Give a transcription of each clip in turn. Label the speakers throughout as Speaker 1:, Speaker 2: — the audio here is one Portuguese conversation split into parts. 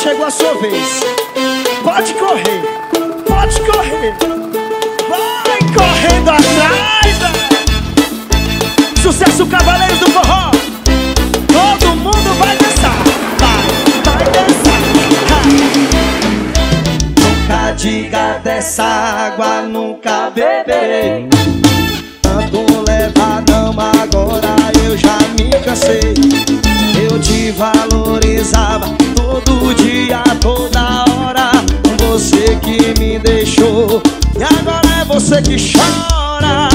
Speaker 1: chegou a sua vez. Pode correr, pode correr. Vai correndo atrás, Sucesso Cavaleiros do Forró. Todo mundo vai dançar, vai dançar. Nunca diga dessa água, nunca beberei. Tanto levar não, agora eu já me cansei. Eu te valorizava todo dia, toda hora. Você que me deixou e agora é você que chora.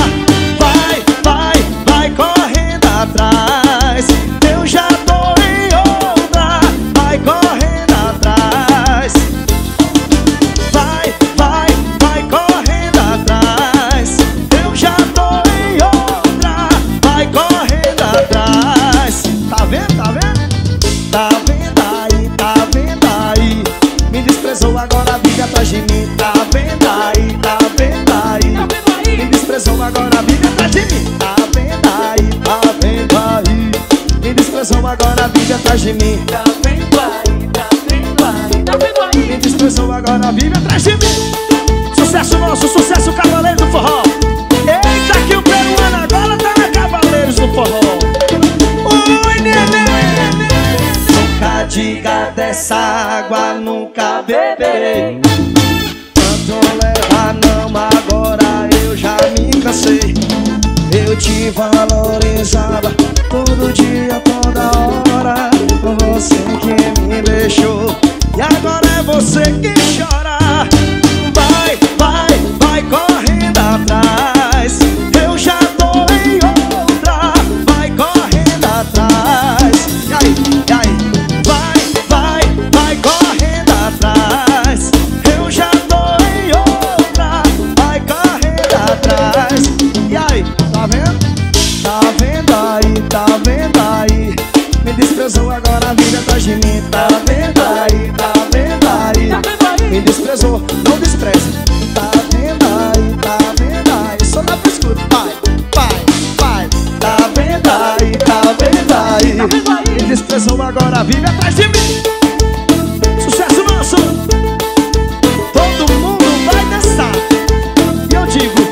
Speaker 1: Vai correndo atrás. Eu já tô em outra. Vai correndo atrás. Vai correndo atrás. Eu já tô em outra. Vai correndo atrás. Tá vendo, tá vendo? Tá vendo aí. Me desprezou, agora vive atrás de mim. Tá vendo aí, tá vendo aí. Me desprezou, agora vive atrás de mim. Tá vendo aí, tá vendo aí. Me desprezou, agora vive atrás de mim. Tá vendo aí, tá vendo aí. Tá vendo aí. Me desprezou, agora vive atrás de mim. Sucesso nosso, sucesso Cavaleiros do Forró. Eita que o peruano agora tá na Cavaleiros do Forró. Oi, neném. Nunca diga dessa água, nunca beberei. Tanto levar não, agora eu já me cansei. Eu te valorizava todo dia, toda hora. Você que me deixou e agora é você que chora. Vai correndo atrás. Eu já tô em outra. Vai correndo atrás. E aí? Vai correndo atrás. Eu já tô em outra. Vai correndo atrás. E aí? Tá vendo? Tá vendo aí, tá vendo aí. Me desprezou, agora vive atrás de mim. Tá vendo aí, tá vendo aí. Me desprezou, não despreze. Tá vendo aí, tá vendo aí. Só dá pra escutar. Vai. Tá vendo aí, tá vendo aí. Me desprezou, agora vive atrás de mim. Sucesso nosso. Todo mundo vai dançar. E eu digo.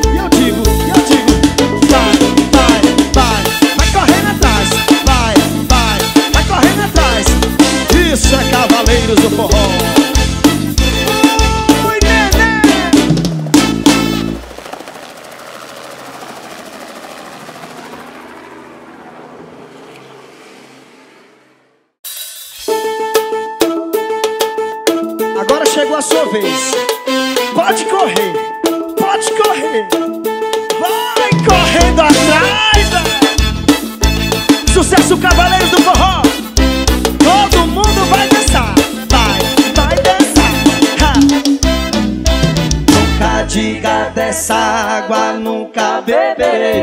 Speaker 1: Vai correndo atrás. Vai correndo atrás. Isso é Cavaleiros do Forró. Oi, neném. Agora chegou a sua vez. Pode correr, pode correr. Vai correndo atrás. Sucesso Cavaleiros do Forró. Todo mundo vai dançar, vai dançar. Nunca diga dessa água, nunca beberei.